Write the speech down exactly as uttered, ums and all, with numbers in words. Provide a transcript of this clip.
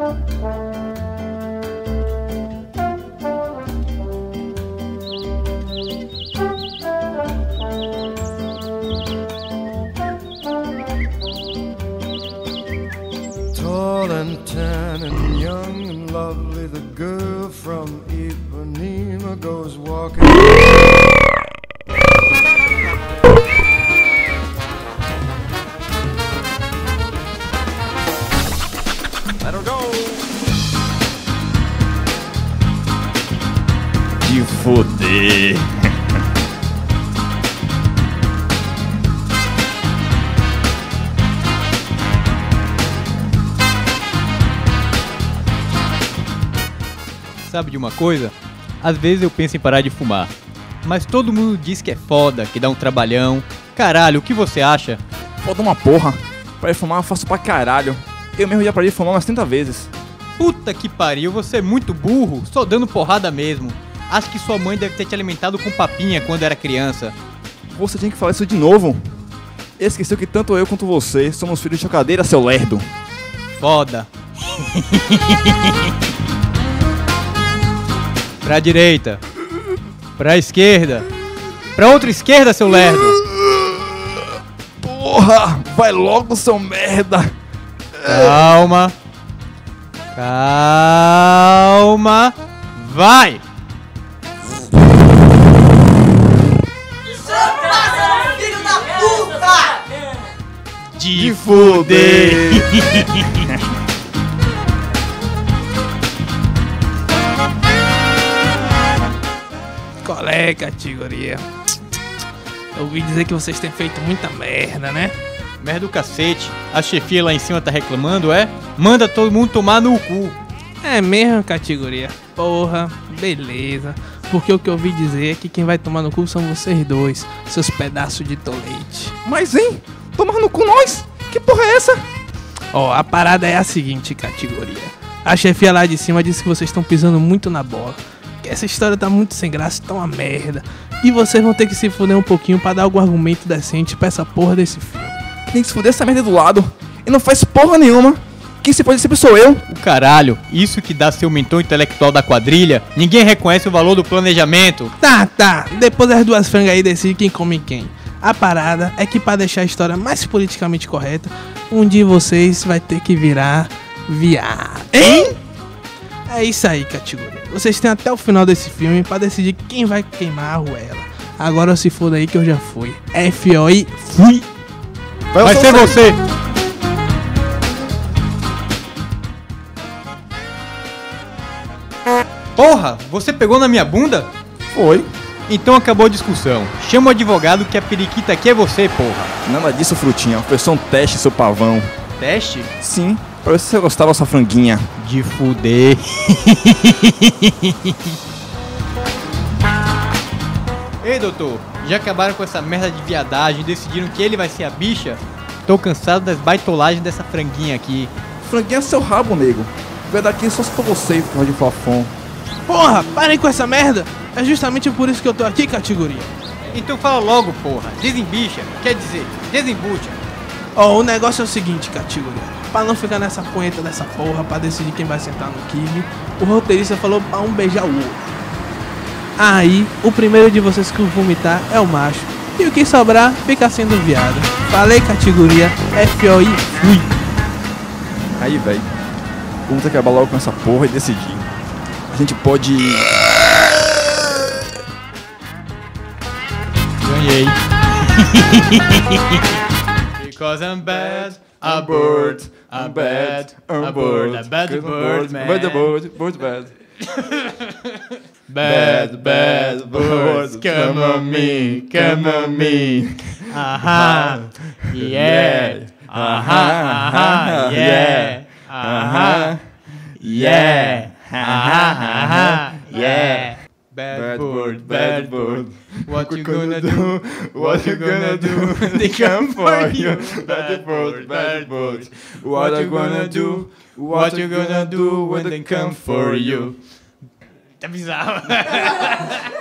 Tall and tan and young and lovely, the girl from Ipanema goes walking. Let her go. De foder. Sabe de uma coisa? Às vezes eu penso em parar de fumar, mas todo mundo diz que é foda, que dá um trabalhão. Caralho, o que você acha? Foda uma porra. Pra ir fumar eu faço pra caralho. Eu mesmo já parei de fumar umas trinta vezes. Puta que pariu, você é muito burro, só dando porrada mesmo. Acho que sua mãe deve ter te alimentado com papinha quando era criança. Você tinha que falar isso de novo. Esqueceu que tanto eu quanto você somos filhos de chocadeira, seu lerdo. Foda. Pra direita. Pra esquerda. Pra outra esquerda, seu lerdo. Porra, vai logo, seu merda. Calma. Calma. Vai! Filho da puta! De fuder! Qual é, categoria? Eu ouvi dizer que vocês têm feito muita merda, né? Merda do cacete. A chefia lá em cima tá reclamando, é? Manda todo mundo tomar no cu. É mesmo, categoria? Porra, beleza. Porque o que eu ouvi dizer é que quem vai tomar no cu são vocês dois, seus pedaços de tolete. Mas, hein? Tomar no cu nós? Que porra é essa? Ó, a parada é a seguinte, categoria. A chefia lá de cima disse que vocês estão pisando muito na bola. Que essa história tá muito sem graça, tá uma merda. E vocês vão ter que se fuder um pouquinho pra dar algum argumento decente pra essa porra desse filme. Tem que se fuder essa merda do lado. E não faz porra nenhuma. Quem se pode sempre sou eu. O caralho, isso que dá ser o mentor intelectual da quadrilha. Ninguém reconhece o valor do planejamento. Tá, tá. Depois das duas frangas aí decidem quem come quem. A parada é que pra deixar a história mais politicamente correta, um de vocês vai ter que virar viado. Hein? É isso aí, categoria. Vocês têm até o final desse filme pra decidir quem vai queimar a arruela. Agora se foda aí que eu já fui. F O I, fui. Vai, vai ser você. Porra, você pegou na minha bunda? Foi. Então acabou a discussão. Chama o advogado que a periquita aqui é você, porra. Nada disso, frutinha. Foi só um teste, seu pavão. Teste? Sim, pra ver se você gostava da sua franguinha. De fuder. Ei, doutor, já acabaram com essa merda de viadagem e decidiram que ele vai ser a bicha? Tô cansado das baitolagens dessa franguinha aqui. Franguinha é seu rabo, nego. Vai daqui só se for você, porra de fafão. Porra, parem com essa merda. É justamente por isso que eu tô aqui, categoria. Então fala logo, porra. Desembicha, quer dizer, desembucha. Ó, oh, o negócio é o seguinte, categoria. Pra não ficar nessa punheta dessa porra, pra decidir quem vai sentar no kibe, o roteirista falou pra um beijar o outro. Aí, o primeiro de vocês que vomitar é o macho. E o que sobrar, fica sendo viado. Falei, categoria, F O I, fui. Aí, velho, vamos ter que acabar logo com essa porra e decidir. A gente pode... Ganhei. Because I'm bad, a bird, I'm bad, a bird, a bad bird, man. Bad bird, bird bad. Bad, bad birds, come on me, come on me. Aha, yeah. Aha, aha, yeah. Aha, yeah. Aha, aha, yeah. Bad bird, bad bird. What you gonna do? What you gonna do when they come for you? Bad bird, bad bird. What you gonna do? What you gonna do when they come for you? Tá bizarro.